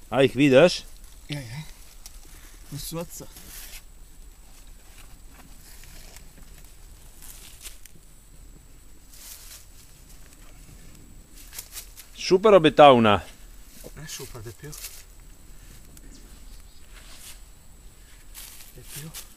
A ih vidiš? Ja. U svaca. Super obetavna. Super, det är pio.